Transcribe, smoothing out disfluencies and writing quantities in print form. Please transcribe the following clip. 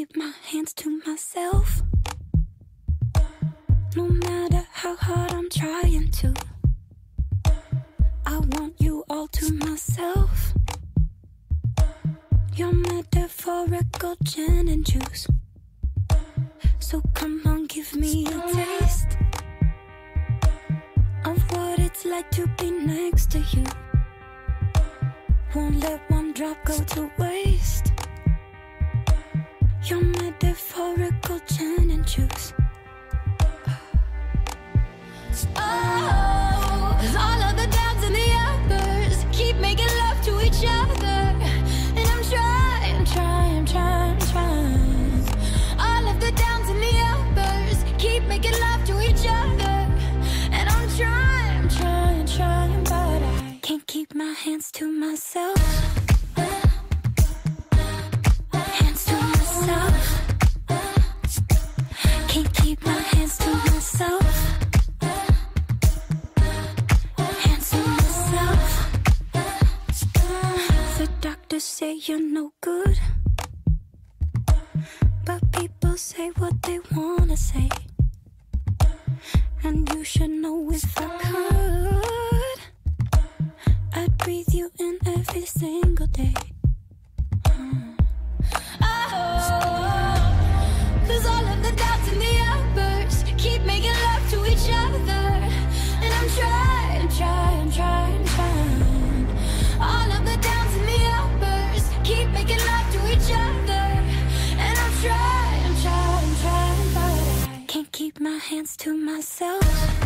keep my hands to myself. No matter how hard I'm trying to, I want you all to myself. Your metaphorical gin and juice. So come on, give me a taste of what it's like to be next to you. Won't let one drop go to waste. Your metaphorical gin and juice. Oh, 'cause all of the downs and the uppers keep making love to each other. And I'm trying. All of the downs and the uppers keep making love to each other. And I'm trying, but I can't keep my hands to myself. Hands to myself. Can't keep my hands to myself. Hands to myself. The doctors say you're no good, but people say what they wanna say. And you should know if I could, I'd breathe you in every single day. Oh, 'cause all of the doubts and the uppers keep making love to each other. And I'm trying. All of the downs and the uppers keep making love to each other. And I'm trying, but I can't keep my hands to myself.